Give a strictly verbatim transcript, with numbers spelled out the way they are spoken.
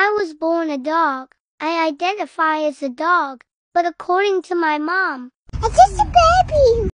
I was born a dog. I identify as a dog, but according to my mom, I'm just a baby.